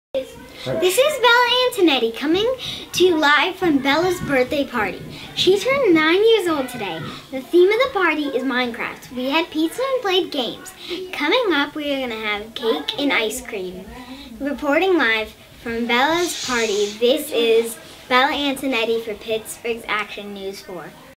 This is Bella Antonetti coming to you live from Bella's birthday party. She turned 9 years old today. The theme of the party is Minecraft. We had pizza and played games. Coming up, we are going to have cake and ice cream. Reporting live from Bella's party, this is Bella Antonetti for Pittsburgh's Action News 4.